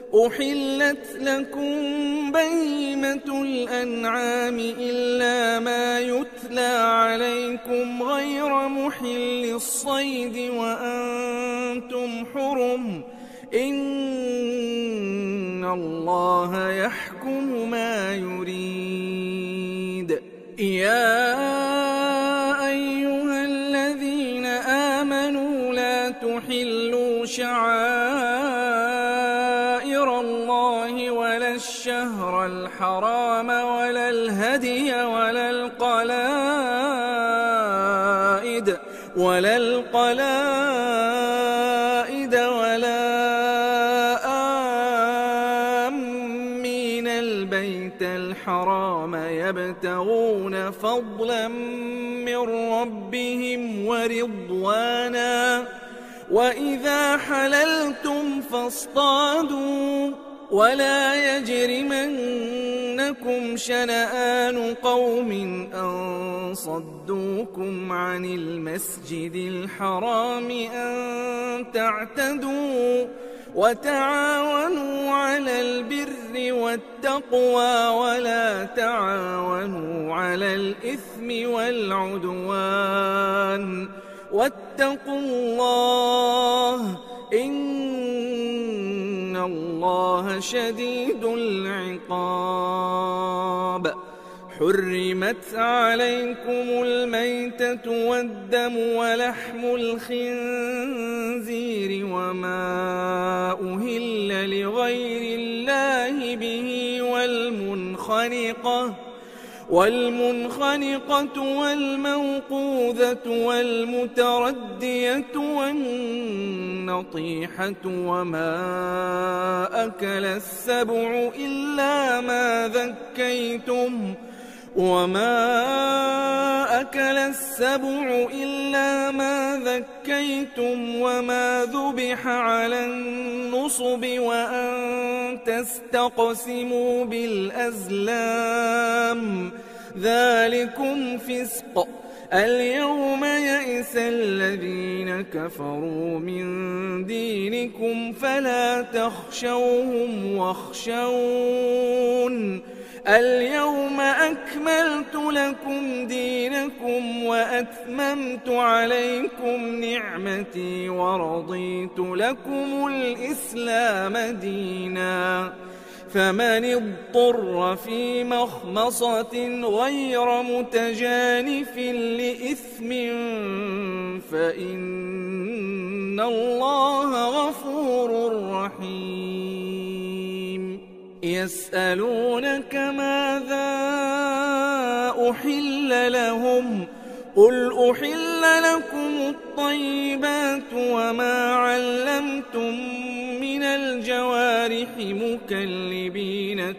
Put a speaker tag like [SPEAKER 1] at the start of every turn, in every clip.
[SPEAKER 1] أحلت لكم بهيمة الأنعام إلا ما يتلى عليكم غير محل الصيد وأنتم حرم إن الله يحكم ما يريد. يا أيها الذين آمنوا لا تحلوا شعائر الله ولا الشهر الحرام ولا الهدي ولا القلائد ولا آمين البيت الحرام يبتغون فضلا من ربهم ورضوانا وإذا حللتم فاصطادوا ولا يجرمنكم شنآن قوم أن صدوكم عن المسجد الحرام أن تعتدوا وتعاونوا على البر والتقوى ولا تعاونوا على الإثم والعدوان واتقوا الله إن الله شديد العقاب. حرمت عليكم الميتة والدم ولحم الخنزير وما أهل لغير الله به والمنخنقة والموقوذة والمتردية والنطيحة وما أكل السبع إلا ما ذكيتم وما ذبح على النصب وأن تستقسموا بالأزلام ذلكم فسق. اليوم يئس الذين كفروا من دينكم فلا تخشوهم واخشون اليوم أكملت لكم دينكم وأتممت عليكم نعمتي ورضيت لكم الإسلام دينا. فمن اضطر في مخمصة غير متجانف لإثم فإن الله غفور رحيم. يسألونك ماذا أحل لهم قل أحل لكم الطيبات وما علمتم من الجوارح مكلبين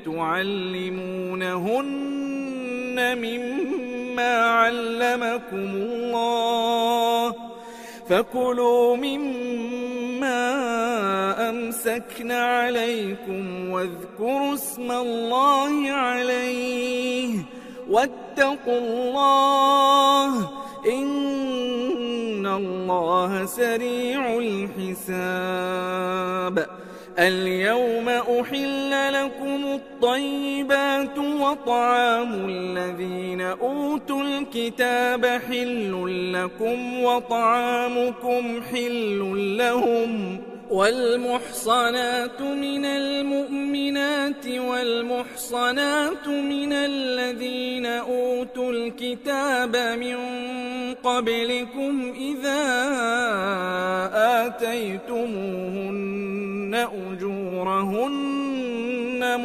[SPEAKER 1] تعلمونهن مما علمكم الله فكلوا مما أمسكن عليكم واذكروا اسم الله عليه واتقوا الله إن الله سريع الحساب. اليوم أحل لكم الطيبات وطعام الذين أوتوا الكتاب حل لكم وطعامكم حل لهم والمحصنات من المؤمنات والمحصنات من الذين أوتوا الكتاب من قبلكم إذا آتيتموهن أجورهن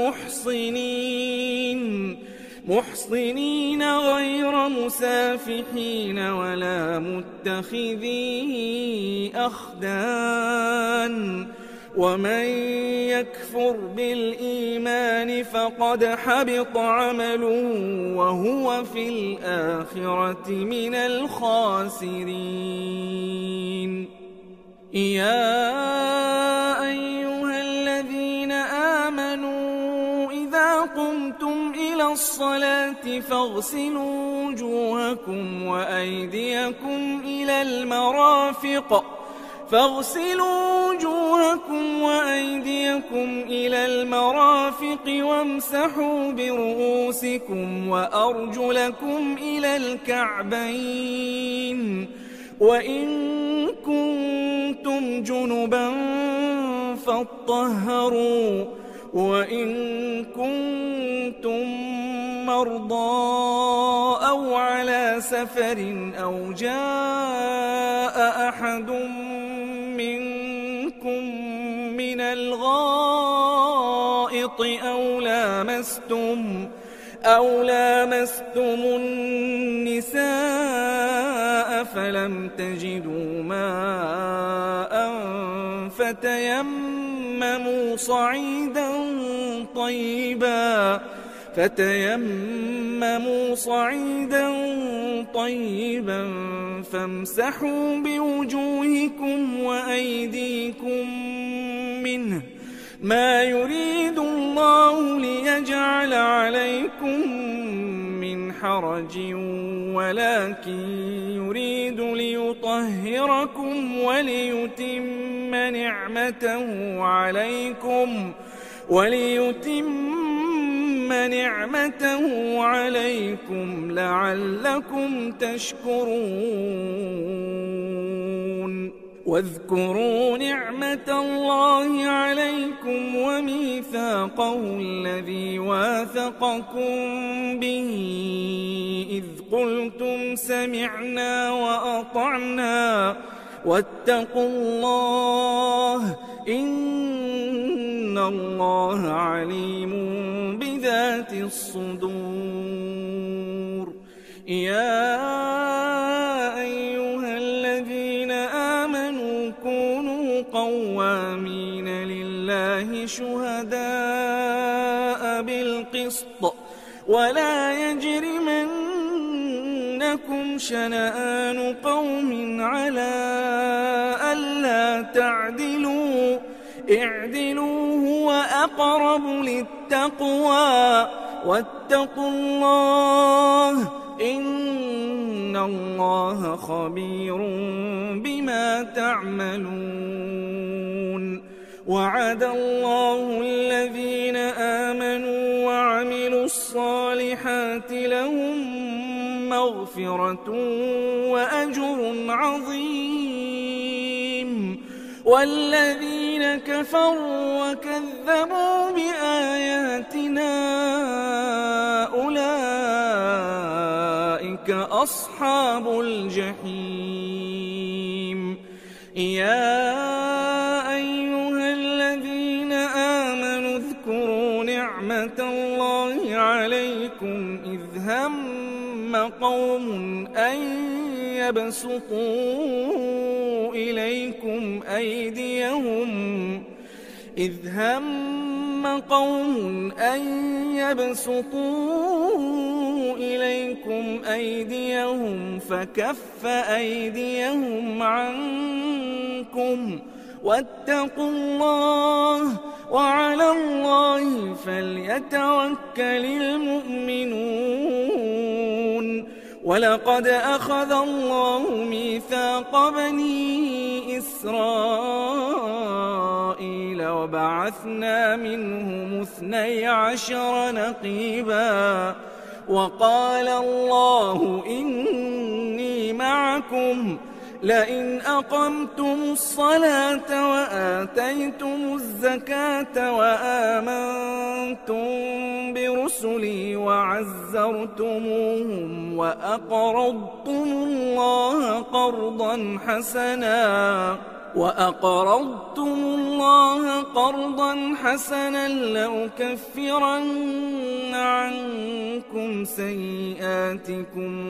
[SPEAKER 1] محصنين غير مسافحين ولا متخذي أخدان ومن يكفر بالإيمان فقد حبط عمله وهو في الآخرة من الخاسرين. يا أيها الذين آمنوا إذا قمتم إلى الصلاة فاغسلوا وجوهكم وأيديكم إلى المرافق فاغسلوا وجوهكم وأيديكم إلى المرافق وامسحوا برؤوسكم وأرجلكم إلى الكعبين وإن كنتم جنبا فاطهروا وإن كنتم مرضى أو على سفر أو جاء أحد منكم من الغائط أو لامستم النساء فلم تجدوا ماء فتيمموا صعيدا طيبا فامسحوا بوجوهكم وأيديكم منه ما يريد الله ليجعل عليكم من حرج ولكن يريد ليطهركم وليتم نعمته عليكم لعلكم تشكرون واذكروا نعمة الله عليكم وميثاقه الذي واثقكم به إذ قلتم سمعنا وأطعنا واتقوا الله إن الله عليم بذات الصدور يا أيها الذين آمنوا كونوا قوامين لله شهداء بالقسط ولا يجرمنكم شنآن قوم على ألا تعدلوا اعدلوا هو أقرب للتقوى واتقوا الله إن الله خبير بما تعملون وعد الله الذين آمنوا وعملوا الصالحات لهم مغفرة وأجر عظيم والذين كفروا وكذبوا بآياتنا أولئك أصحاب الجحيم يا أيها الذين آمنوا اذكروا نعمة الله عليكم إذ هم قوم أن يبسطوا إليكم أيديهم فكف أيديهم عنكم واتقوا الله وعلى الله فليتوكل المؤمنون ولقد أخذ الله ميثاق بني إسرائيل وبعثنا منهم 12 نقيبا وقال الله إني معكم لئن أقمتم الصلاة وآتيتم الزكاة وآمنتم برسلي وعزرتموهم وأقرضتم الله قرضا حسنا لأكفرن عنكم سيئاتكم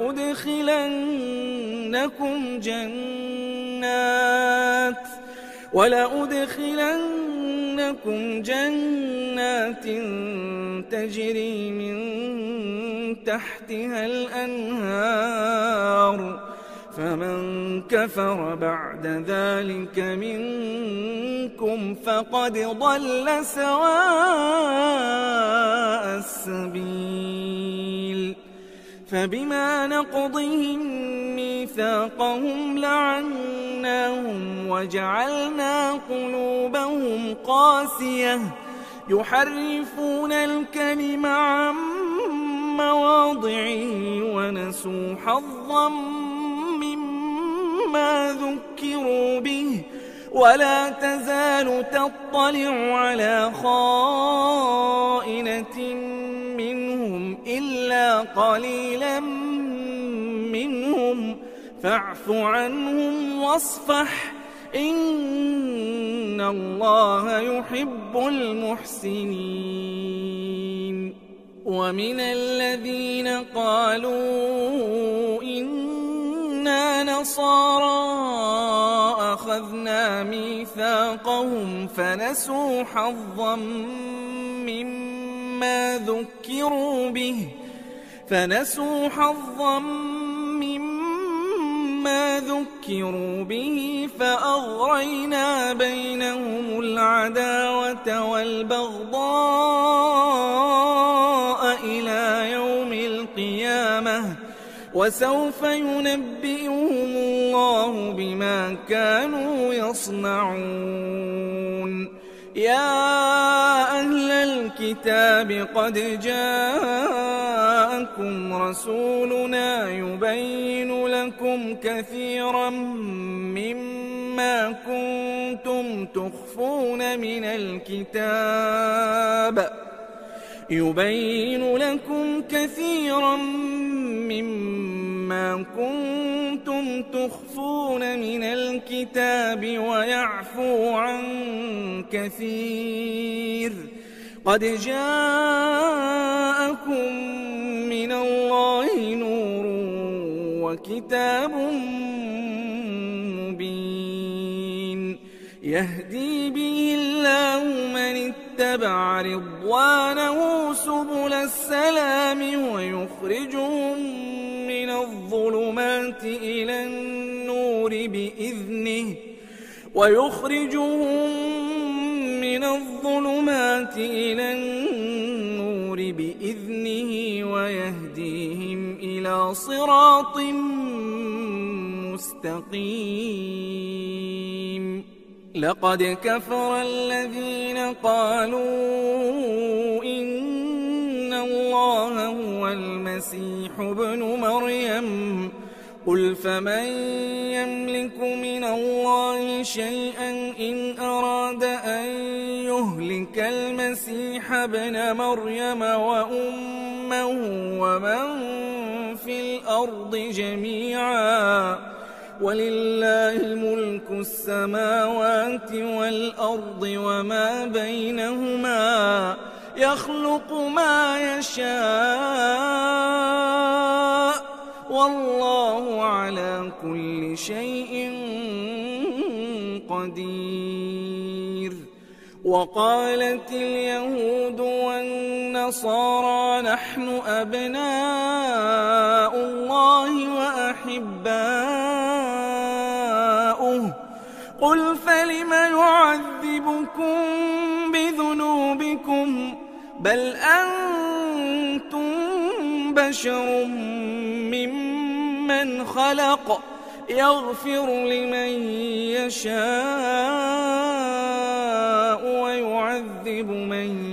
[SPEAKER 1] ولأدخلنكم جنات تجري من تحتها الأنهار فمن كفر بعد ذلك منكم فقد ضل سواء السبيل فبما نقضهم ميثاقهم لعناهم وجعلنا قلوبهم قاسية يحرفون الكلم عن مواضعه ونسوا حظا مما ذكروا به ولا تزال تطلع على خائنة منهم إلا قليلا منهم فاعف عنهم واصفح إن الله يحب المحسنين. ومن الذين قالوا إنا نصارى أخذنا ميثاقهم فنسوا حظا مما ذكروا به فأغرينا بينهم العداوة والبغضاء إلى يوم القيامة وسوف ينبئهم الله بما كانوا يصنعون. يا أهل الكتاب قد جاءكم رسولنا يبين لكم كثيرا مما كنتم تخفون من الكتاب ويعفو عن كثير. قد جاءكم من الله نور وكتاب مبين يهدي به الله من اتبع رضوانه سبل السلام ويخرجهم من الظلمات إلى النور بإذنه ويهديهم إلى صراط مستقيم. لقد كفر الذين قالوا إن الله هو المسيح ابن مريم قل فمن يملك من الله شيئا إن أراد أن يهلك المسيح ابن مريم وأمه ومن في الأرض جميعا ولله ملك السماوات والأرض وما بينهما يخلق ما يشاء والله على كل شيء قدير. وقالت اليهود والنصارى نحن أبناء الله وأحباؤه قل فلم يعذبكم بذنوبكم بل أنتم بشر ممن خلق يغفر لمن يشاء ويعذب من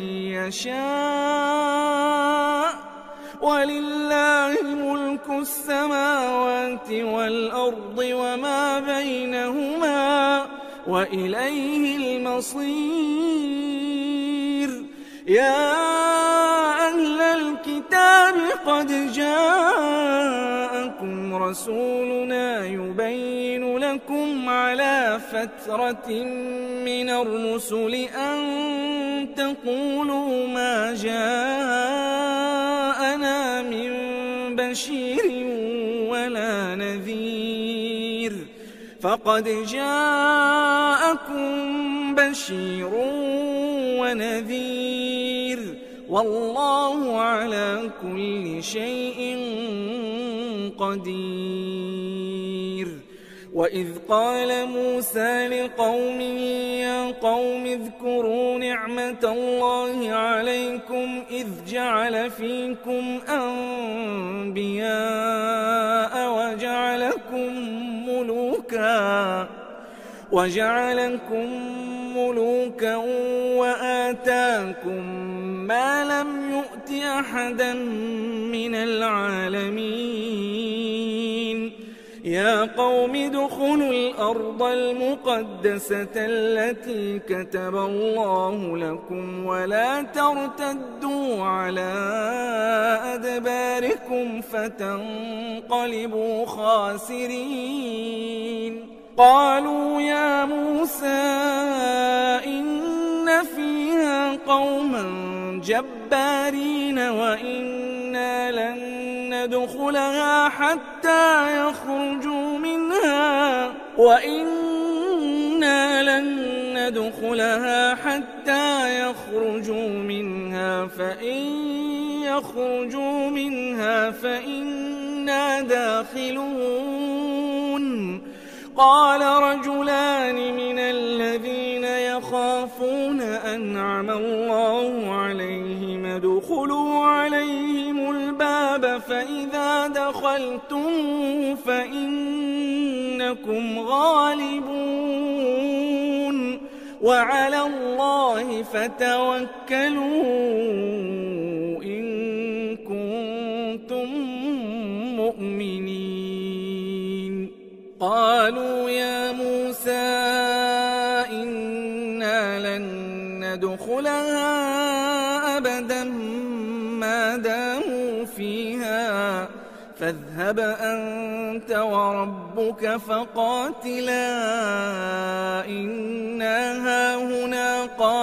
[SPEAKER 1] يشاء ولله ملك السماوات والأرض وما بينهما وإليه المصير. يا أهل الكتاب قد جاءكم رسولنا يبين لكم على فترة من الرسل أن تقولوا ما جاءنا من بشير ولا نذير فقد جاءكم بشير ونذير والله على كل شيء قدير. وإذ قال موسى لقومه يا قوم اذكروا نعمة الله عليكم إذ جعل فيكم أنبياء وجعلكم ملوكا وآتاكم ما لم يؤت أحدا من العالمين يا قوم ادخلوا الأرض المقدسة التي كتب الله لكم ولا ترتدوا على أدباركم فتنقلبوا خاسرين قالوا يا موسى إن فيها قوما جبارين وإنا لن ندخلها حتى يخرجوا منها فإن يخرجوا منها فإنا داخلون قال رجلان من الذين يخافون أنعم الله عليهم ادخلوا عليهم الباب فإذا دخلتم فإنكم غالبون وعلى الله فتوكلوا إن كنتم مؤمنين قالوا يا موسى إنا لن ندخلها أبدا ما داموا فيها فاذهب أنت وربك فقاتلا إنا هاهنا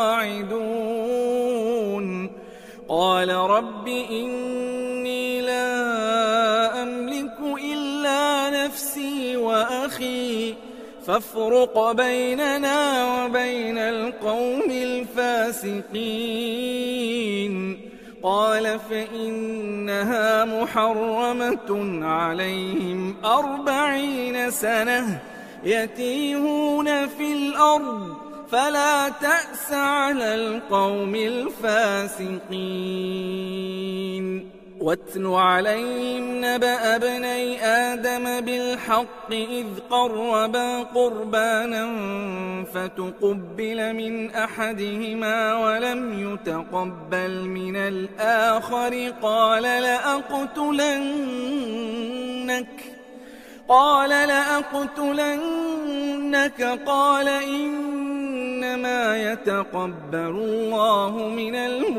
[SPEAKER 1] قاعدون قال رب إني لا أملك إلا نفسي وأخي فافرق بيننا وبين القوم الفاسقين قال فإنها محرمة عليهم 40 سنة يتيهون في الأرض فلا تأس على القوم الفاسقين واتل عليهم نبأ ابني آدم بالحق إذ قربا قربانا فتقبل من أحدهما ولم يتقبل من الآخر قال لأقتلنك قال إنما يتقبل الله من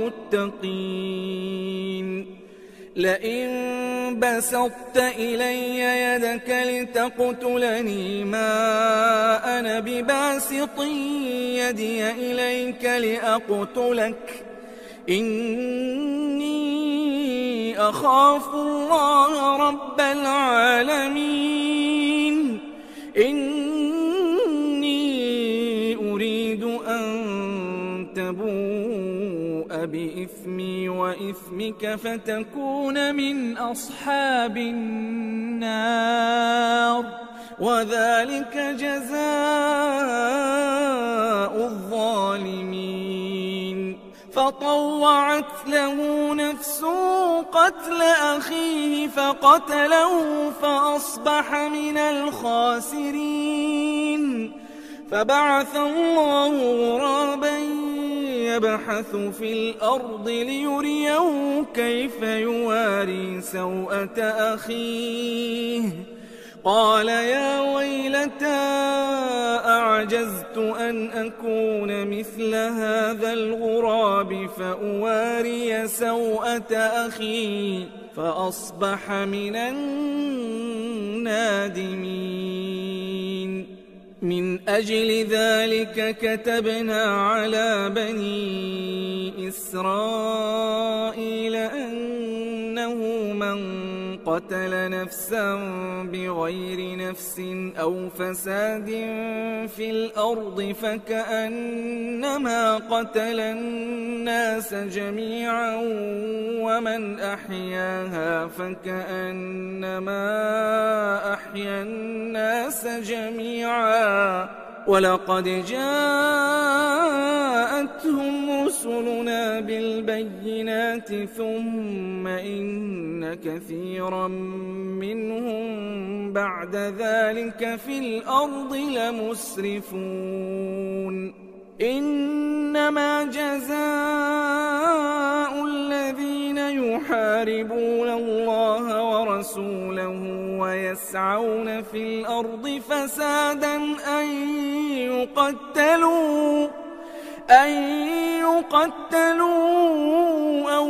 [SPEAKER 1] المتقين لئن بسطت إلي يدك لتقتلني ما أنا بباسط يدي إليك لأقتلك إني أخاف الله رب العالمين إني أريد أن تبوء بإثمي وإثمك فتكون من أصحاب النار وذلك جزاء الظالمين فطوعت له نفسه قتل أخيه فقتله فأصبح من الخاسرين فبعث الله غرابا يبحث في الأرض ليريه كيف يواري سوءة أخيه قال يا ويلتى أعجزت أن أكون مثل هذا الغراب فأواري سوءة أخي فأصبح من النادمين من أجل ذلك كتبنا على بني إسرائيل أنه من قتل نفسا بغير نفس أو فساد في الأرض فكأنما قتل الناس جميعا ومن أحياها فكأنما أحيا الناس جميعا ولقد جاءتهم رسلنا بالبينات ثم إن كثيرا منهم بعد ذلك في الأرض لمسرفون إنما جزاء الذين يحاربون الله ورسوله ويسعون في الأرض فسادا أن يقتلوا أو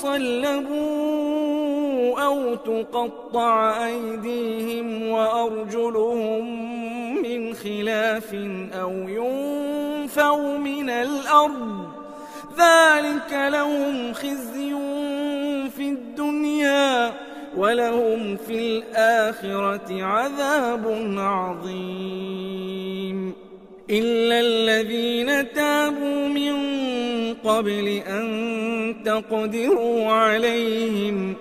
[SPEAKER 1] يصلبوا أو تقطع أيديهم وأرجلهم من خلاف أو ينفوا من الأرض ذلك لهم خزي في الدنيا ولهم في الآخرة عذاب عظيم إلا الذين تابوا من قبل أن تقدروا عليهم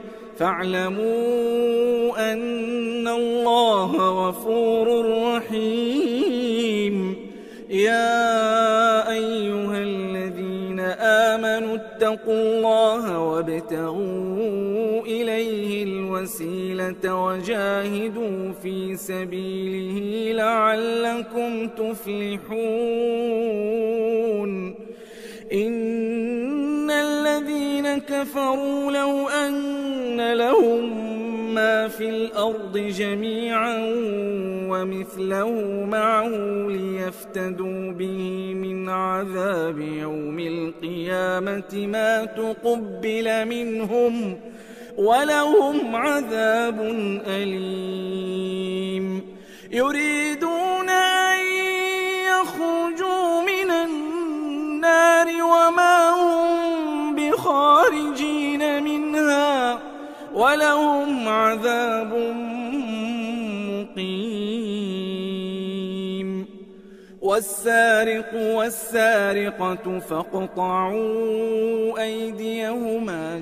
[SPEAKER 1] فاعلموا أن الله غفور رحيم يا أيها الذين آمنوا اتقوا الله وابتغوا إليه الوسيلة وجاهدوا في سبيله لعلكم تفلحون إن الذين كفروا لو أن لهم ما في الأرض جميعا ومثله معه ليفتدوا به من عذاب يوم القيامة ما تقبل منهم ولهم عذاب أليم يريدون أن يخرجوا من النار وما هم بخارجين منها ولهم عذاب مقيم والسارق والسارقة فاقطعوا أيديهما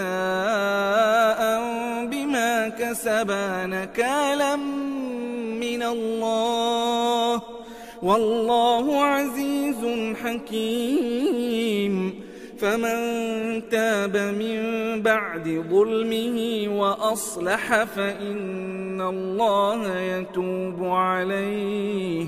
[SPEAKER 1] جزاء بما كسبا نكالا من الله والله عزيز حكيم فمن تاب من بعد ظلمه وأصلح فإن الله يتوب عليه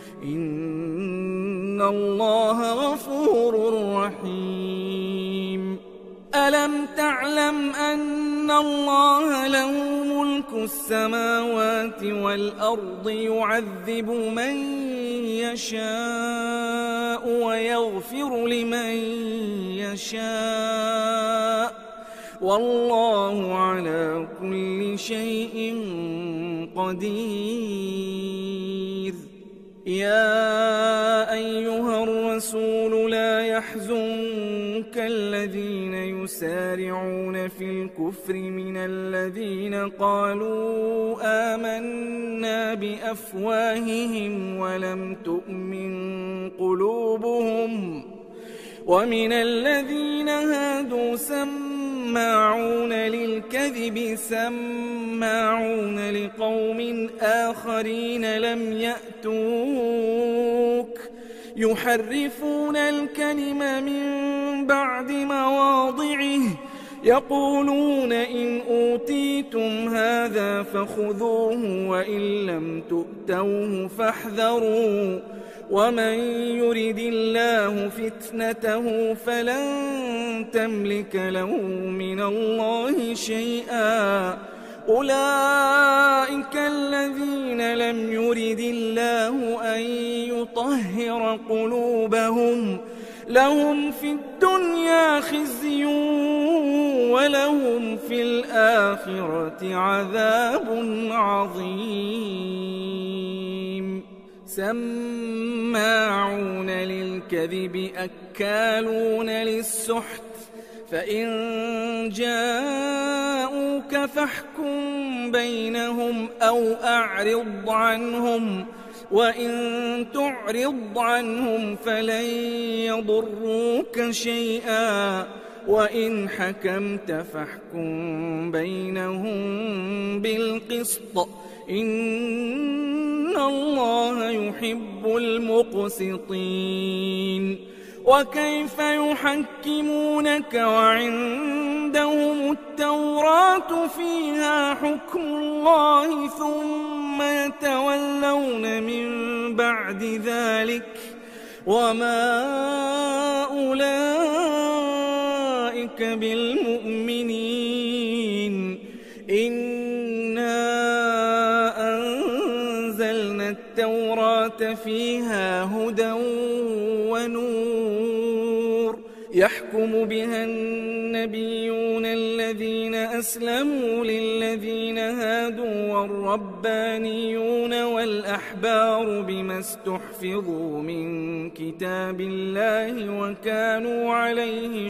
[SPEAKER 1] إن الله غفور رحيم ألم تعلم أن الله له ملك السماوات والأرض يعذب من يشاء ويغفر لمن يشاء والله على كل شيء قدير يا أيها الرسول لا يحزنك الذين يسارعون في الكفر من الذين قالوا آمنا بأفواههم ولم تؤمن قلوبهم ومن الذين هادوا سماعون للكذب سماعون لقوم آخرين لم يأتوك يحرفون الكلم من بعد مواضعه يقولون إن أوتيتم هذا فخذوه وإن لم تؤتوه فاحذروا ومن يرد الله فتنته فلن تملك له من الله شيئا أولئك الذين لم يرد الله أن يطهر قلوبهم لهم في الدنيا خزي ولهم في الآخرة عذاب عظيم سماعون للكذب أكالون للسحت فإن جاءوك فاحكم بينهم أو أعرض عنهم، وإن تعرض عنهم فلن يضروك شيئا، وإن حكمت فاحكم بينهم بالقسط، إن الله يحب المقسطين. وكيف يحكمونك وعندهم التوراة فيها حكم الله ثم يتولون من بعد ذلك، وما أولئك بالمؤمنين. إنا أنزلنا التوراة فيها هدى ونور، يحكم بها النبيون الذين أسلموا للذين هادوا والربانيون والأحبار بما استحفظوا من كتاب الله وكانوا عليه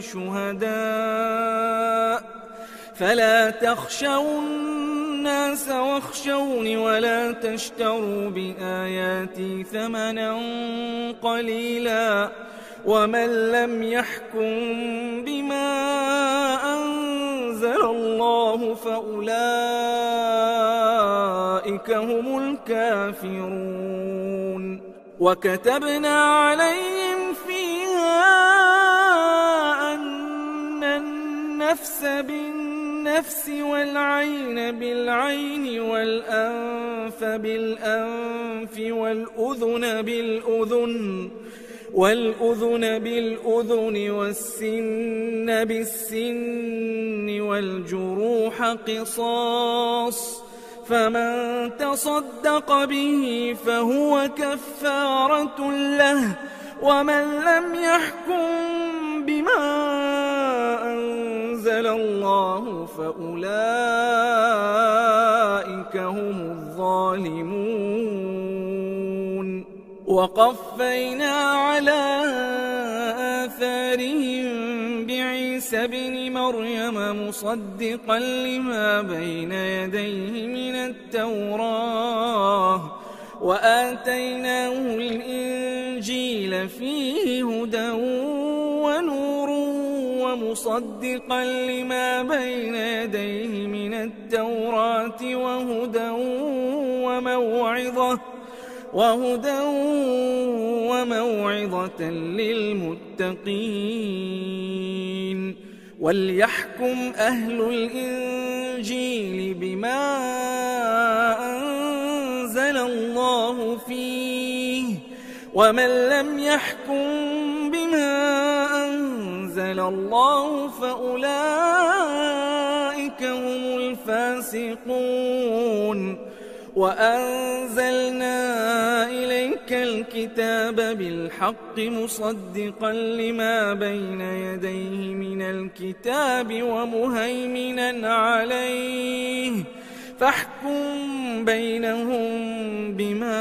[SPEAKER 1] شهداء. فلا تخشوا الناس واخشوني ولا تشتروا بآياتي ثمنا قليلا، ومن لم يحكم بما أنزل الله فأولئك هم الكافرون. وكتبنا عليهم فيها أن النفس بالنفس والعين بالعين والأنف بالأنف والأذن بالأذن والسن بالسن والجروح قصاص، فمن تصدق به فهو كفارة له، ومن لم يحكم بما أنزل الله فأولئك هم الظالمون. وقفينا على آثارهم بعيسى ابن مريم مصدقا لما بين يديه من التوراة، وآتيناه الإنجيل فيه هدى ونور ومصدقا لما بين يديه من التوراة وهدى وموعظة للمتقين. وليحكم أهل الإنجيل بما أنزل الله فيه، ومن لم يحكم بما أنزل الله فأولئك هم الفاسقون. وأنزلنا إليك الكتاب بالحق مصدقا لما بين يديه من الكتاب ومهيمنا عليه، فاحكم بينهم بما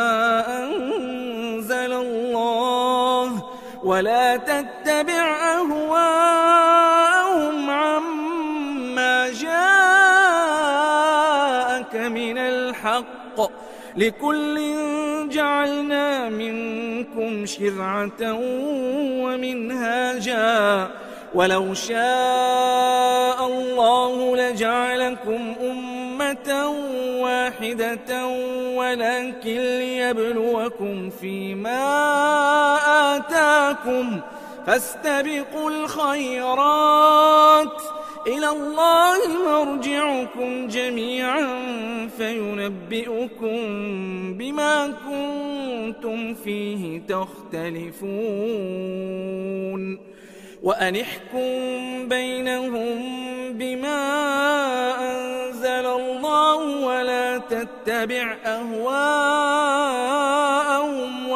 [SPEAKER 1] أنزل الله، ولا تتبع أهواءهم عما جاءك من الحق، لكل جعلنا منكم شرعة ومنهاجا، ولو شاء الله لجعلكم أمة واحدة ولكن ليبلوكم فيما آتاكم، فاستبقوا الخيرات، إلى الله مرجعكم جميعا فينبئكم بما كنتم فيه تختلفون. وأن احكم بينهم بما أنزل الله ولا تتبع أهواءهم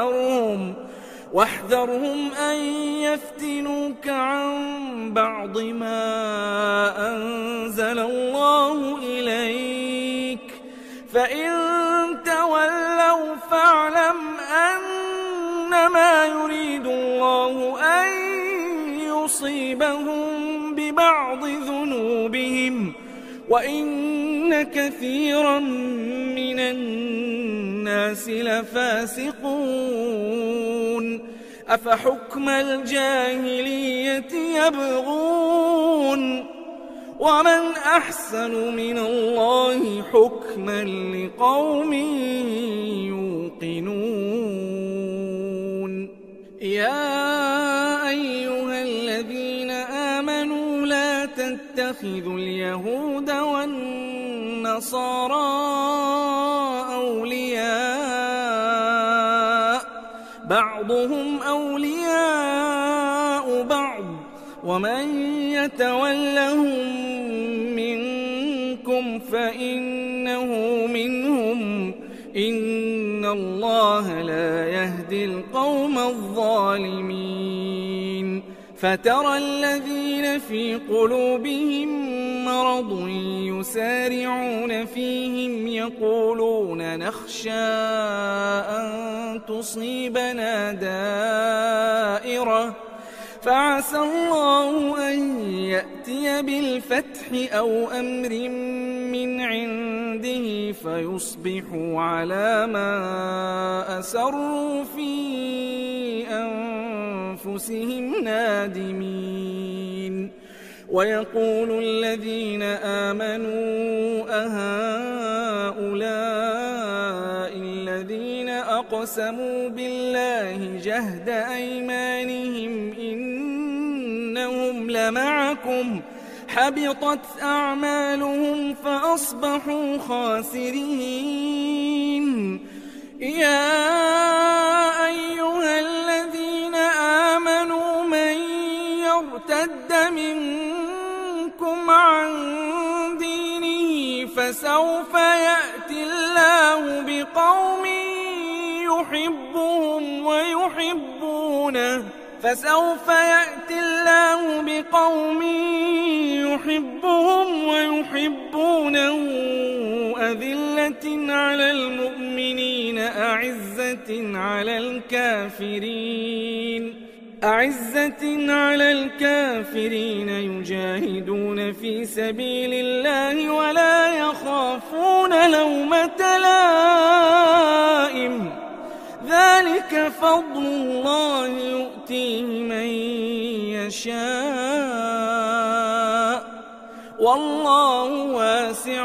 [SPEAKER 1] واحذرهم أن يفتنوك عن بعض ما أنزل الله إليك، فإن تولوا فاعلم أنما يريد الله أن يصيبهم ببعض ذنوبهم وإن كثيرا من الناس لفاسقون أفحكم الجاهلية يبغون ومن أحسن من الله حكما لقوم يوقنون يا أيها الذين آمنوا لا تتخذوا اليهود والنصارى أولياء بعضهم أولياء بعض ومن يتولهم منكم فإنه منهم إن الله لا يهدي القوم الظالمين فترى الذين في قلوبهم مرض يسارعون فيهم يقولون نخشى أن تصيبنا دائرة فعسى الله أن يأتي بالفتح أو أمر من عنده فيصبحوا على ما أسروا في أنفسهم نادمين ويقول الذين آمنوا أهؤلاء الذين أقسموا بالله جهد أيمانهم إنهم لمعكم حبطت أعمالهم فأصبحوا خاسرين يا أيها الذين آمنوا من يرتد منكم عن دينه فسوف يأتي الله بقوم يحبهم ويحبونه أذلة على المؤمنين أعزة على الكافرين يجاهدون في سبيل الله ولا يخافون لومة لائم ذلك فضل الله يؤتيه من يشاء والله واسع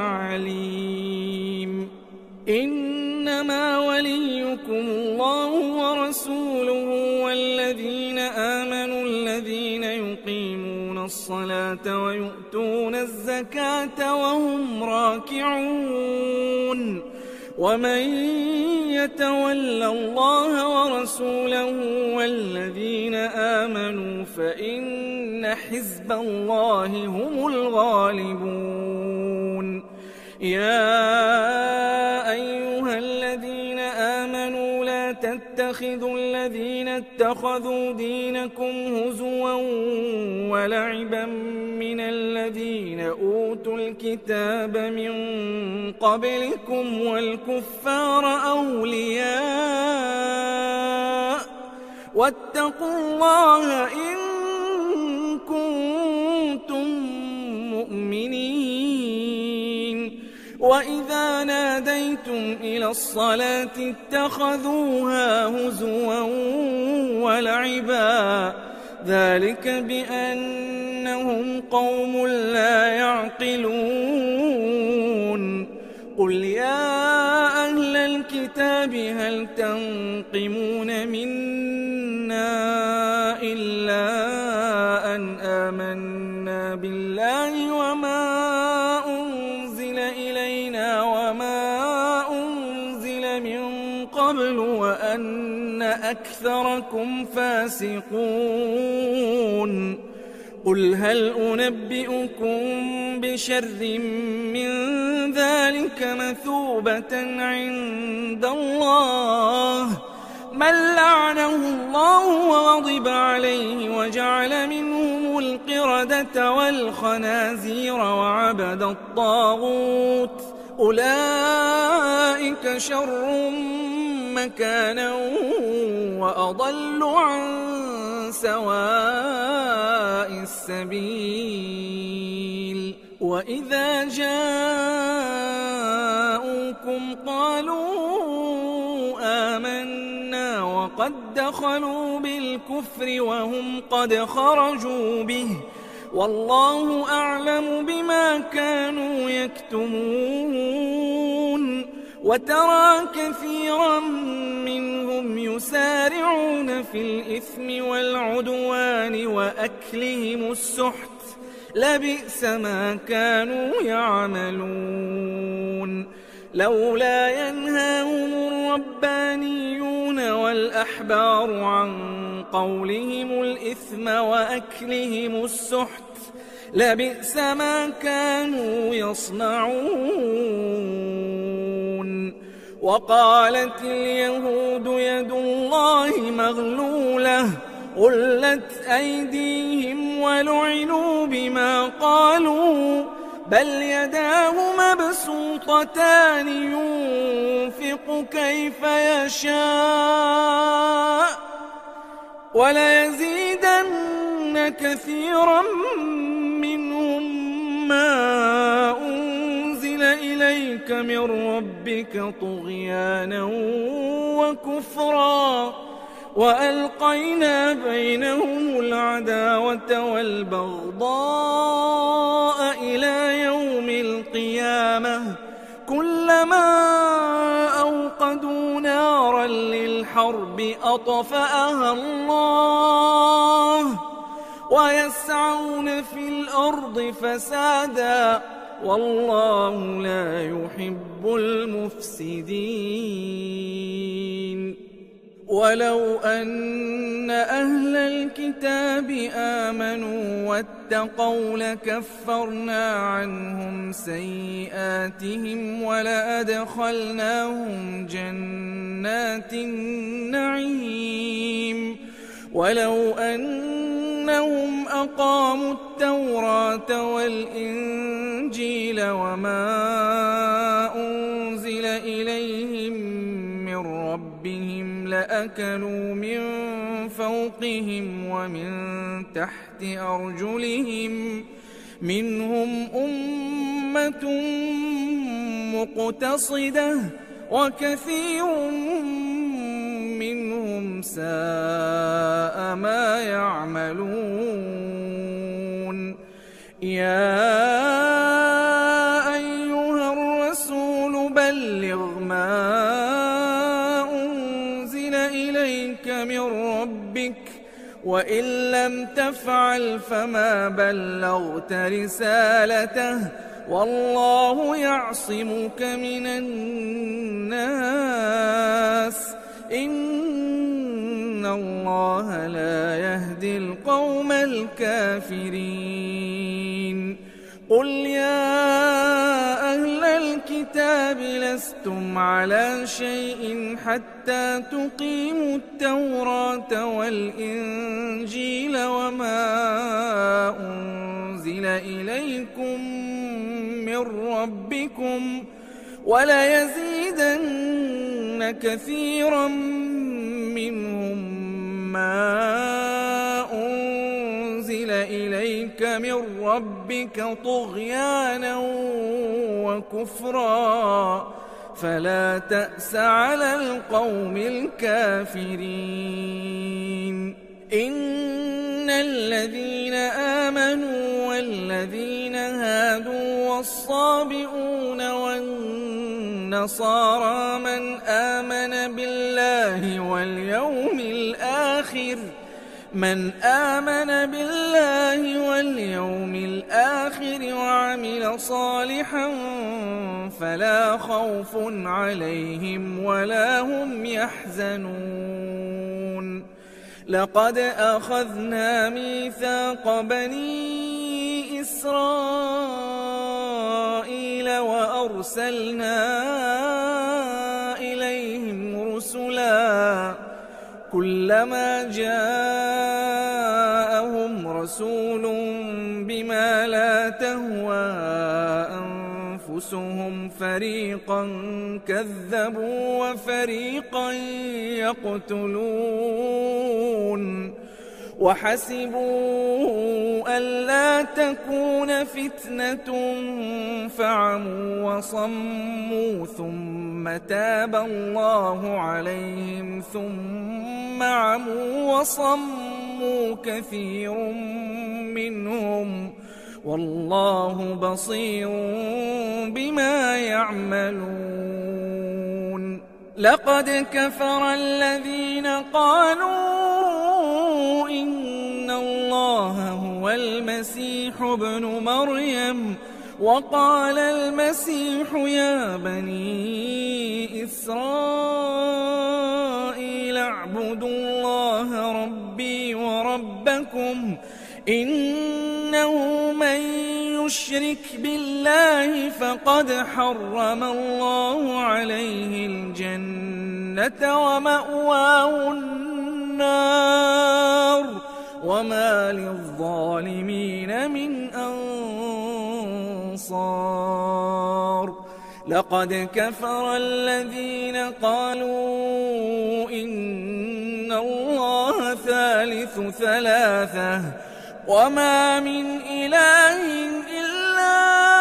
[SPEAKER 1] عليم إنما وليكم الله ورسوله والذين آمنوا الذين يقيمون الصلاة ويؤتون الزكاة وهم راكعون ومن يتول الله ورسوله والذين آمنوا فإن حزب الله هم الغالبون يا أيها الذين آمنوا لا تتخذوا الذين اتخذوا دينكم هزوا ولعبا من الذين أوتوا الكتاب من قبلكم والكفار أولياء واتقوا الله إن كنتم مؤمنين وإذا ناديتم إلى الصلاة اتخذوها هزوا ولعبا ذلك بأنهم قوم لا يعقلون قل يا أهل الكتاب هل تنقمون منا إلا أن آمنا بالله وما أنزل إلينا وما أنزل من قبل وأن أكثركم فاسقون قل هل أنبئكم بشر من ذلك مثوبة عند الله من لعنه الله وغضب عليه وجعل منهم القردة والخنازير وعبد الطاغوت أولئك شر مكانا وأضل عن سواء السبيل وإذا جاءوكم قالوا آمنا وقد دخلوا بالكفر وهم قد خرجوا به والله أعلم بما كانوا يكتمون وترى كثيرا منهم يسارعون في الإثم والعدوان وأكلهم السحت لبئس ما كانوا يعملون لولا ينهاهم الربانيون والأحبار عن قولهم الإثم وأكلهم السحت لبئس ما كانوا يصنعون وقالت اليهود يد الله مغلولة غلت أيديهم ولعنوا بما قالوا بل يداه مبسوطتان ينفق كيف يشاء وليزيدن كثيرا منهم ما أنزل إليك من ربك طغيانا وكفرا وألقينا بينهم العداوة والبغضاء إلى يوم القيامة كلما أوقدوا نارا للحرب أطفأها الله ويسعون في الأرض فسادا والله لا يحب المفسدين ولو أن أهل الكتاب آمنوا واتقوا لكفرنا عنهم سيئاتهم ولأدخلناهم جنات النعيم ولو أنهم أقاموا التوراة والإنجيل وما أنزل إليهم من ربهم لأكلوا من فوقهم ومن تحت أرجلهم منهم أمة مقتصدة وكثير منهم ساء ما يعملون يا أيها الرسول بلغ ما أنزل إليك من ربك وإن لم تفعل فما بلغت رسالته والله يعصمك من الناس إن الله لا يهدي القوم الكافرين قل يا أهل الكتاب لستم على شيء حتى تقيموا التوراة والإنجيل وما أنزل إليكم من ربكم وليزيدن كثيرا منهم ما أنزل إليك من ربك طغيانا وكفرا فلا تأس على القوم الكافرين إن الذين آمنوا والذين هادوا والصابئون والنصارى من آمن بالله واليوم الآخر وعمل صالحا فلا خوف عليهم ولا هم يحزنون لقد أخذنا ميثاق بني إسرائيل وأرسلنا إليهم رسلا كلما جاءهم رسول بما لا تهوى أنفسهم فريقا كذبوا وفريقا يقتلون وحسبوا ألا تكون فتنة فعموا وصموا ثم تاب الله عليهم ثم عموا وصموا كثير منهم والله بصير بما يعملون. لقد كفر الذين قالوا إن الله هو المسيح ابن مريم وقال المسيح يا بني إسرائيل اعبدوا الله ربي وربكم إنه من يشرك بالله فقد حرم الله عليه الجنة ومأواه النار وما للظالمين من أنصار. لقد كفر الذين قالوا إن الله ثالث ثلاثة وما من إله إلا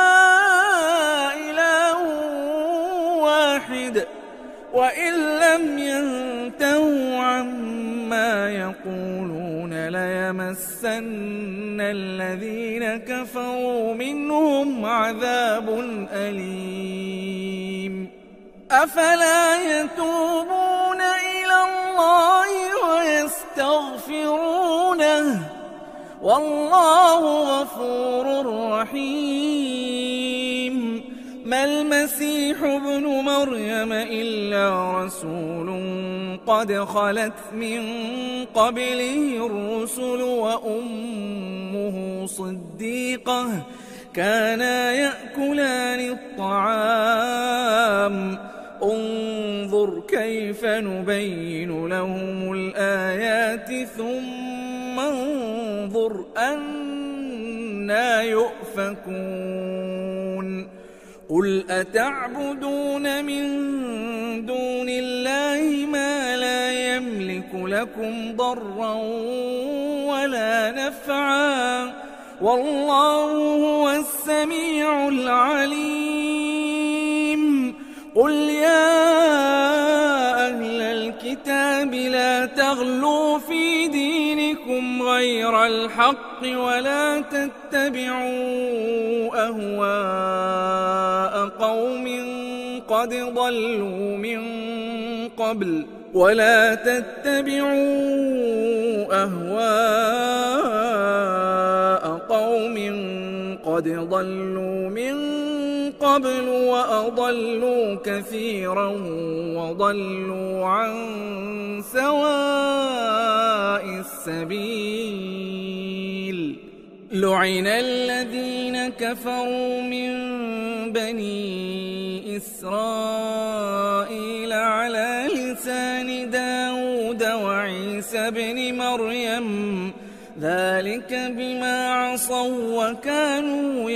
[SPEAKER 1] إله واحد وإن لم ينتهوا عما يقولون ليمسن الذين كفروا منهم عذاب أليم. أفلا يتوبون إلى الله ويستغفرونه والله غفور رحيم. ما المسيح ابن مريم إلا رسول قد خلت من قبله الرسل وأمه صديقة كانا يأكلان الطعام انظر كيف نبين لهم الآيات ثم انظر أنى يؤفكون. قل أتعبدون من دون الله ما لا يملك لكم ضرا ولا نفعا والله هو السميع العليم. قل يا أهل الكتاب لا تغلوا في دينكم غير الحق ولا تتبعوا أهواء قوم قد ضلوا من قبل وأضلوا كثيرا وضلوا عن سواء السبيل. لعن الذين كفروا من بني إسرائيل على لسان داود وعيسى بن مريم ذلك بما عصوا وكانوا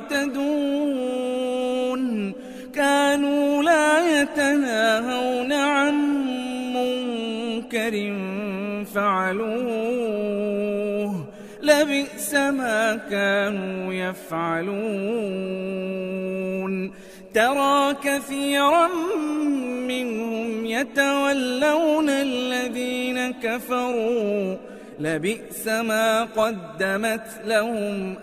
[SPEAKER 1] يعتدون. كانوا لا يتناهون عن منكر فعلوه لبئس ما كانوا يفعلون. ترى كثيرا منهم يتولون الذين كفروا لبئس ما قدمت لهم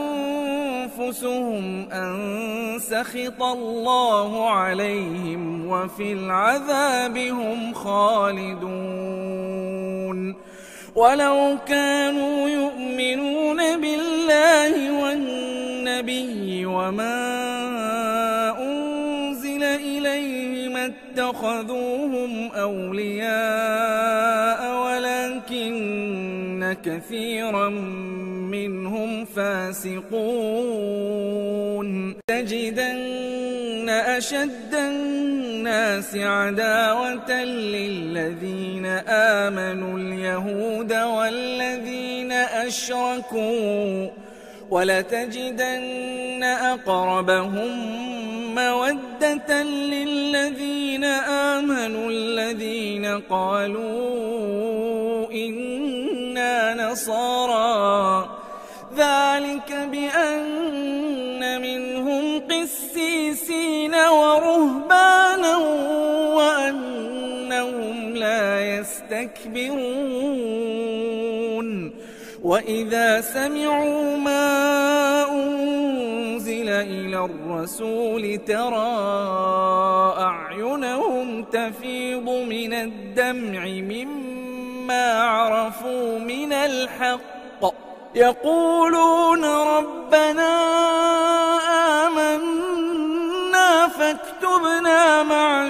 [SPEAKER 1] أنفسهم أن سخط الله عليهم وفي العذاب هم خالدون. ولو كانوا يؤمنون بالله والنبي وما أنزل إليه ما اتخذوهم أولياء ولكن كثيرا منهم فاسقون. تجدن أشد الناس عداوة للذين آمنوا اليهود والذين أشركوا ولتجدن أقربهم مودة للذين آمنوا الذين قالوا إنا إلا نصارى ذلك بأن منهم قسيسين ورهبانا وأنهم لا يستكبرون وإذا سمعوا ما أنزل إلى الرسول ترى أعينهم تفيض من الدمع مما عرفوا من الحق يقولون ربنا آمنا فاكتبنا مع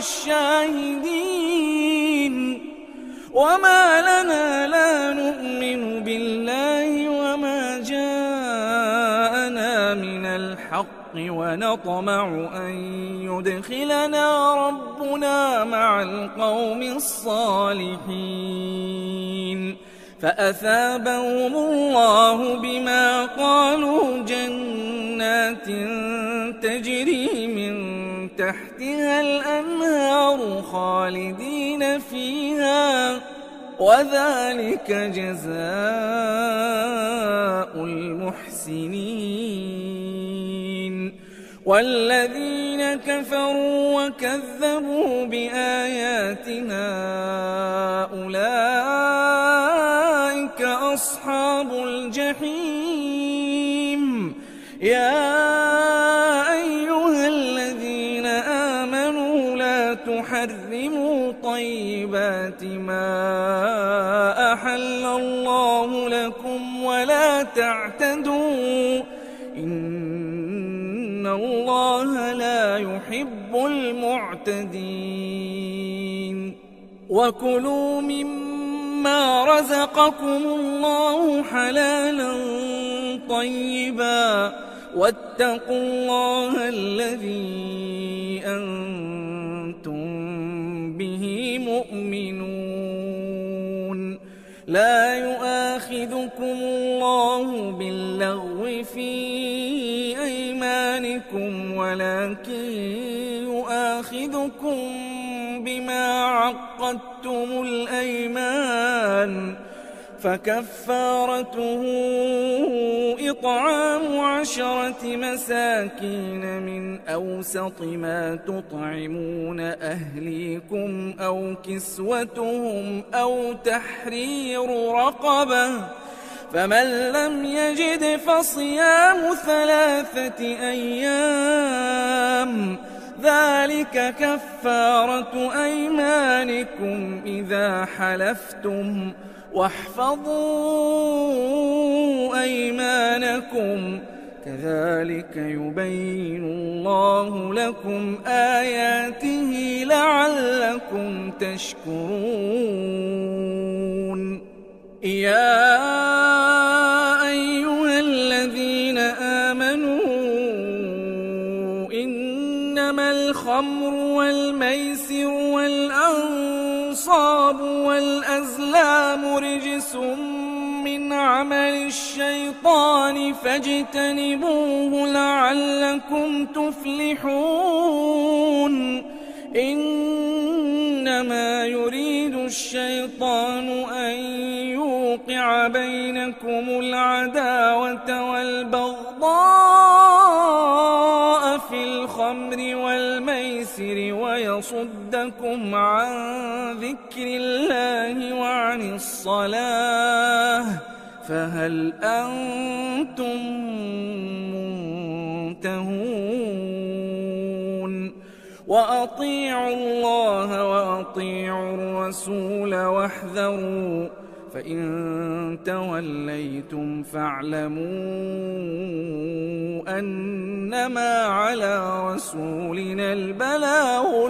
[SPEAKER 1] الشاهدين وما لنا لا نؤمن بالله وما جاءنا من الحق ونطمع أن يدخلنا ربنا مع القوم الصالحين فأثابهم الله بما قالوا جنات تجري من تحتها الأنهار خالدين فيها وذلك جزاء المحسنين والذين كفروا وكذبوا بآياتنا أولئك أصحاب الجحيم يا أيها الذين آمنوا لا تحرموا طيبات ما أحل الله لكم ولا تعتدوا إن الله لا يحب المعتدين وكلوا مما رزقكم الله حلالا طيبا واتقوا الله الذي أنتم به مؤمنون لا يؤاخذكم الله باللغو في أيمانكم ولكن يؤاخذكم بما عقدتم الأيمان فكفارته إطعام 10 مساكين من أوسط ما تطعمون أهليكم أو كسوتهم أو تحرير رقبة فمن لم يجد فصيام 3 أيام ذلك كفارة أيمانكم إذا حلفتم واحفظوا أيمانكم كذلك يبين الله لكم آياته لعلكم تشكرون يا أيها الذين آمنوا إنما الخمر والميسر والأنصاب والأزلام رجس من عمل الشيطان فاجتنبوه لعلكم تفلحون إنما يريد الشيطان أن يوقع بينكم العداوة والبغضاء في الخمر والميسر ويصدكم عن ذكر الله وعن الصلاة فهل أنتم منتهون وأطيعوا الله وأطيعوا الرسول واحذروا فإن توليتم فاعلموا أنما على رسولنا البلاغ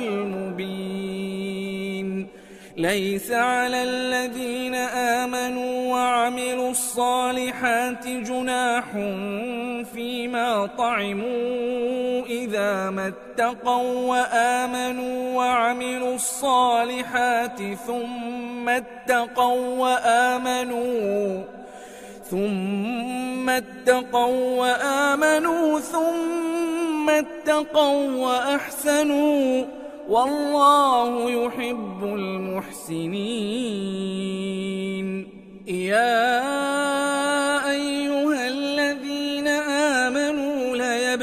[SPEAKER 1] المبين ليس على الذين آمنوا وعملوا الصالحات جناح فيما طعموا إذا ما اتقوا وآمنوا وعملوا الصالحات ثم اتقوا وأحسنوا والله يحب المحسنين يا أيها الذين آمنوا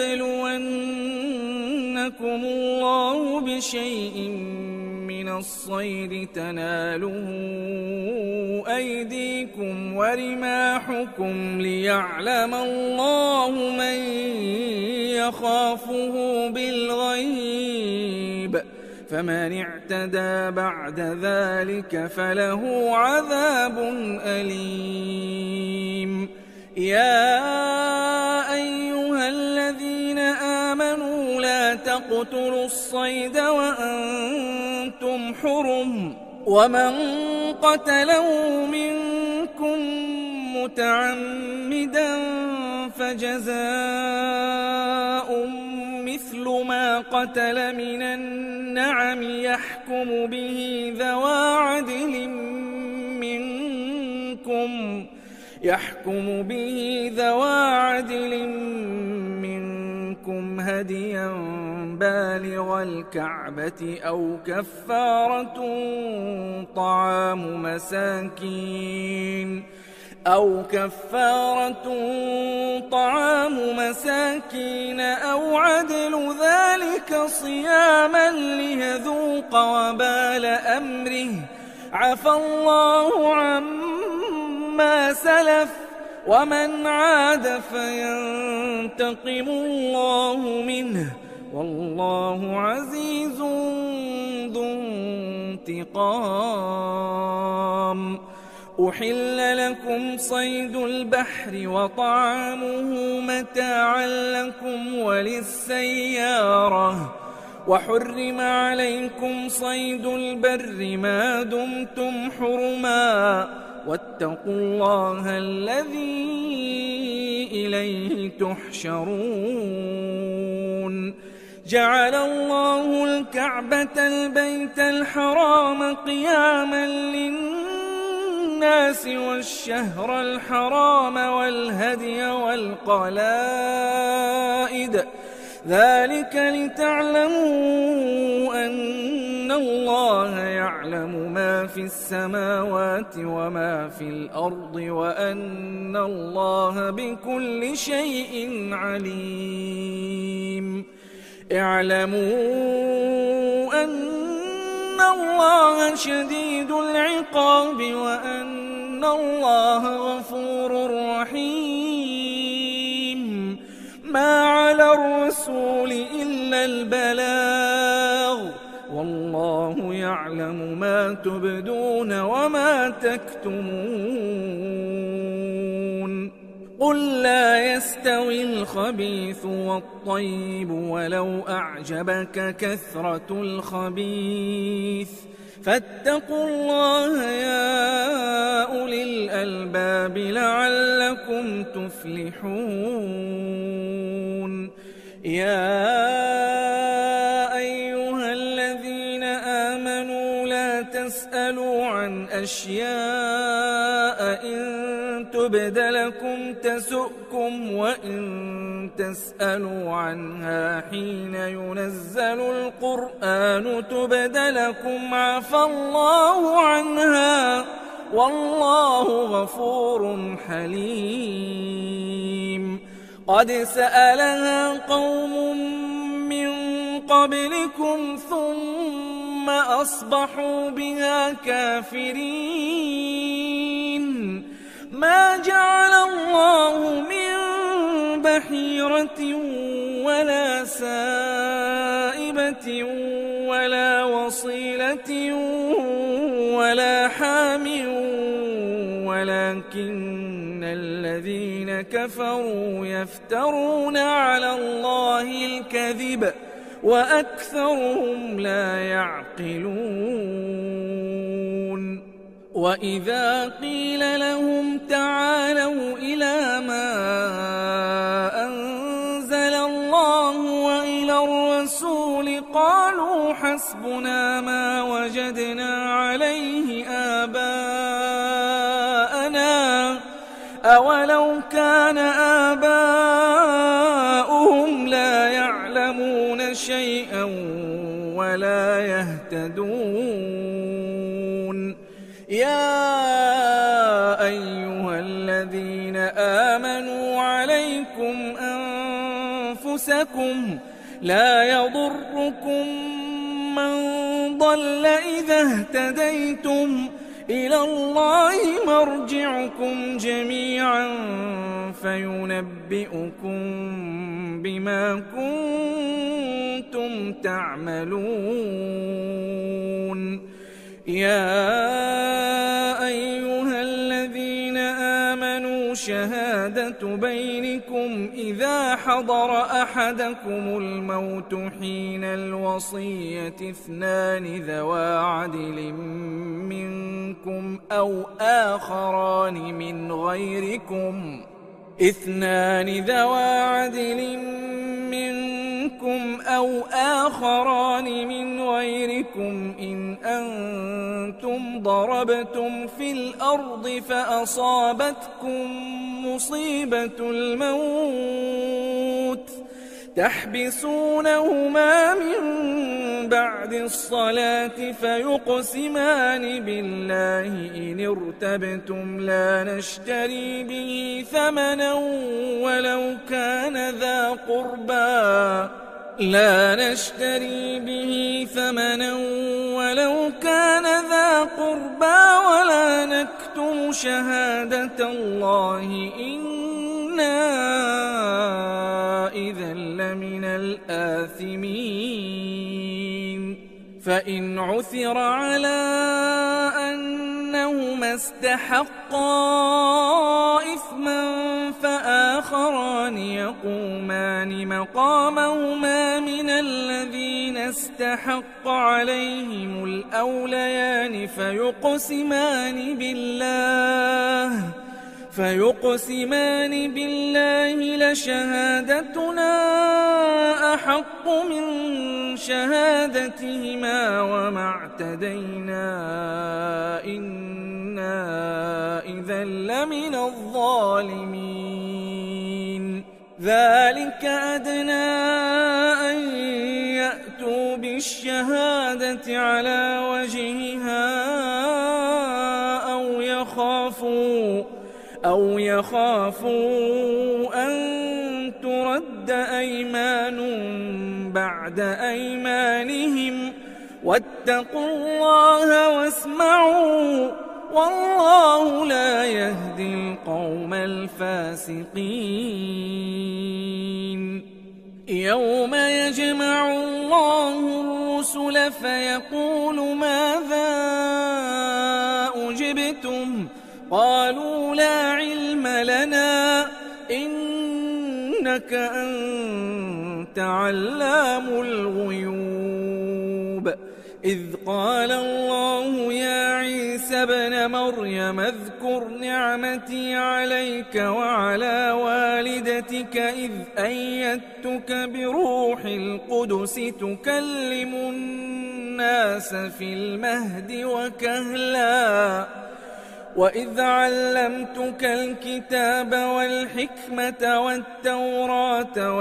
[SPEAKER 1] ليبلونكم الله بشيء من الصيد تناله أيديكم ورماحكم ليعلم الله من يخافه بالغيب فمن اعتدى بعد ذلك فله عذاب أليم. يا أيها الذين آمنوا لا تقتلوا الصيد وأنتم حرم ومن قتله منكم متعمدا فجزاء مثل ما قتل من النعم يحكم به ذوى عدل منكم هديا بالغ الكعبة أو كفارة طعام مساكين أو عدل ذلك صياما ليذوق وبال أمره عفى الله عما سلف ومن عاد فينتقم الله منه والله عزيز ذو انتقام. أحل لكم صيد البحر وطعامه متاعا لكم وللسيارة وحرم عليكم صيد البر ما دمتم حرما واتقوا الله الذي إليه تحشرون. جعل الله الكعبة البيت الحرام قياما للناس والشهر الحرام والهدي والقلائد ذلك لتعلموا أن الله يعلم ما في السماوات وما في الأرض وأن الله بكل شيء عليم. اعلموا أن الله شديد العقاب وأن الله غفور رحيم. ما على الرسول إلا البلاغ والله يعلم ما تبدون وما تكتمون. قل لا يستوي الخبيث والطيب ولو أعجبك كثرة الخبيث فاتقوا الله يا أولي الألباب لعلكم تفلحون. يا أيها الذين آمنوا لا تسألوا عن أشياء إن تبد لكم تسؤكم وإن تسألوا عنها حين ينزل القرآن تبد لكم عفى الله عنها والله غفور حليم. قد سألها قوم من قبلكم ثم أصبحوا بها كافرين. ما جعل الله من بحيرة ولا سائبة ولا وصيلة ولا حام ولكن الذين كفروا يفترون على الله الكذب وأكثرهم لا يعقلون. وإذا قيل لهم تعالوا إلى ما أنزل الله وإلى الرسول قالوا حسبنا ما وجدنا عليه آباءنا أولو كان آباؤهم لا يعلمون شيئا ولا يهتدون. يا أنفسكم لا يضركم من ضل إذا اهتديتم إلى الله مرجعكم جميعا فينبئكم بما كنتم تعملون. يا أيها الذين آمنوا شهادة بينكم إذا حضر أحدكم الموت حين الوصية اثنان ذوى عدل منكم أو آخران من غيركم إن أنتم ضربتم في الأرض فأصابتكم مصيبة الموت تحبسونهما من بعد الصلاة فيقسمان بالله إن ارتبتم لا نشتري به ثمنا ولو كان ذا قربى ولا نكتم شهادة الله إنا إذا لمن الآثمين. فإن عثر على أنهما استحقا إثما فآخران يقومان مقامهما من الذين استحق عليهم الأوليان فيقسمان بالله لشهادتنا أحق من شهادتهما وما اعتدينا إنا إذا لمن الظالمين. ذلك أدنى أن يأتوا بالشهادة على وجهها أو يخافوا أن ترد أيمان بعد أيمانهم واتقوا الله واسمعوا والله لا يهدي القوم الفاسقين. يوم يجمع الله الرسل فيقول ماذا أجبتم قالوا لا علم لنا إنك أنت علام الغيوب. إذ قال الله يا عيسى ابن مريم اذكر نعمتي عليك وعلى والدتك إذ أيدتك بروح القدس تكلم الناس في المهد وكهلا وإذ علمتك الكتاب والحكمة والتوراة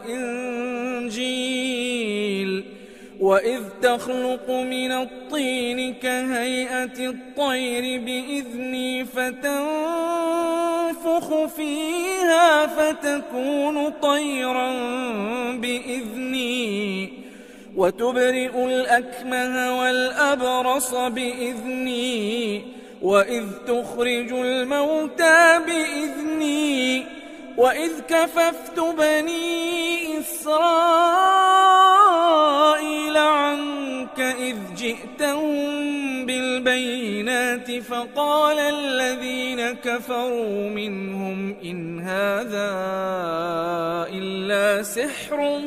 [SPEAKER 1] والإنجيل وإذ تخلق من الطين كهيئة الطير بإذني فتنفخ فيها فتكون طيرا بإذني وتبرئ الأكمه والأبرص بإذني وإذ تخرج الموتى بإذني وإذ كففت بني إسرائيل عنك إذ جئتهم بالبينات فقال الذين كفروا منهم إن هذا إلا سحر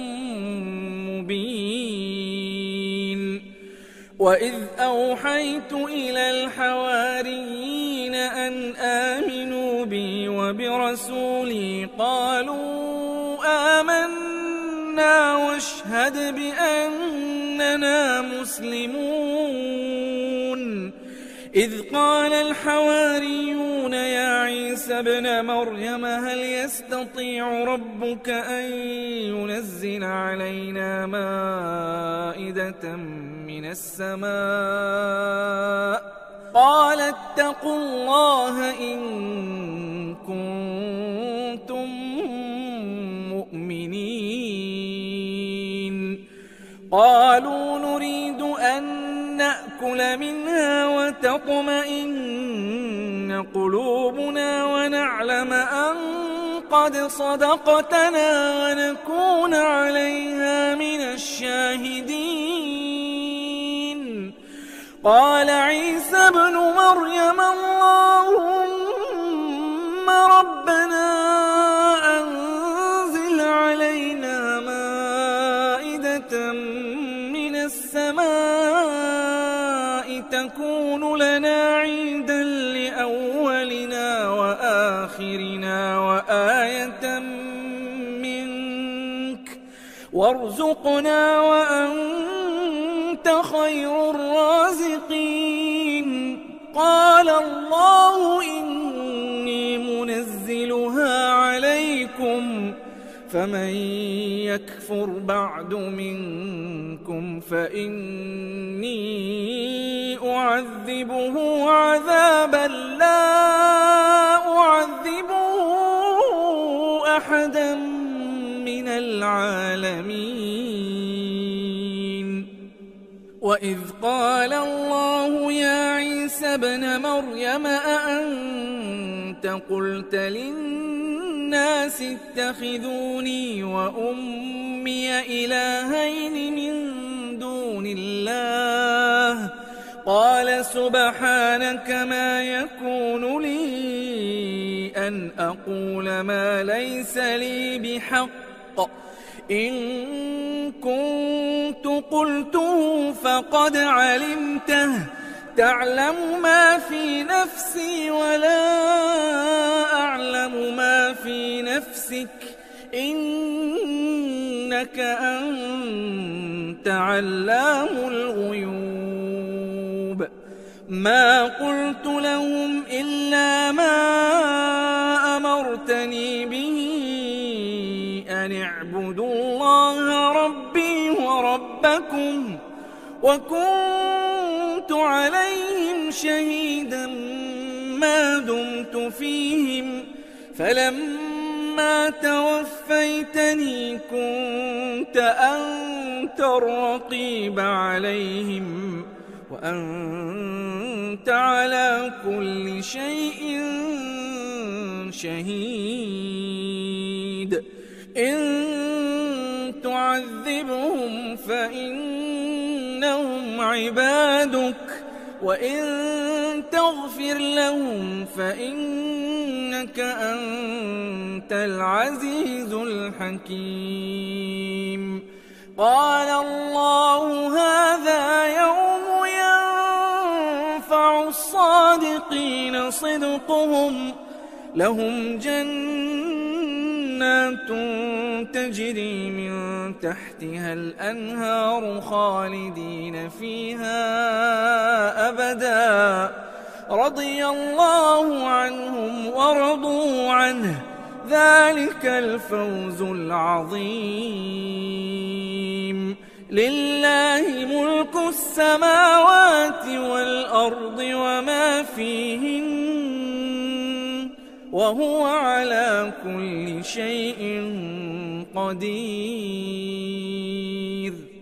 [SPEAKER 1] مبين. وإذ أوحيت إلى الحواريين أن آمنوا بي وبرسولي قالوا آمنا واشهد بأننا مسلمون. إذ قال الحواريون يا عيسى ابن مريم هل يستطيع ربك أن ينزل علينا مائدة من السماء قال اتقوا الله إن كنتم مؤمنين. قالوا نريد أن نأكل منها وتطمئن قلوبنا ونعلم أن قد صدقتنا ونكون عليها من الشاهدين. قال عيسى ابن مريم اللهم ربنا أنزل علينا مائدة من السماء تكون لنا عيدا لأولنا وآخرنا وآية منك وارزقنا وأنت خير الرازقين. قال الله إني منزلها عليكم فمن يكفر بعد منكم فإني أعذبه عذابا لا أعذبه أحدا من العالمين. وإذ قال الله يا عيسى ابن مريم أأنت قلت للناس اتخذوني وأمي إلهين من دون الله قال سبحانك ما يكون لي أن أقول ما ليس لي بحق إن كنت قلته فقد علمته تعلم ما في نفسي ولا أعلم ما في نفسك إنك أنت علام الغيوب. ما قلت لهم إلا ما أمرتني به أن اعبدوا الله ربي وربكم وكنت عليهم شهيدا ما دمت فيهم فلما توفيتني كنت أنت الرقيب عليهم وأنت على كل شيء شهيد. إن تعذبهم فإنهم عبادك وإن تغفر لهم فإنك أنت العزيز الحكيم. قال الله هذا يوم ينفع الصادقين صدقهم لهم جنات تجري من تحتها الأنهار خالدين فيها أبدا رضي الله عنهم ورضوا عنه ذلك الفوز العظيم. لله ملك السماوات والأرض وما فيهن وهو على كل شيء قدير.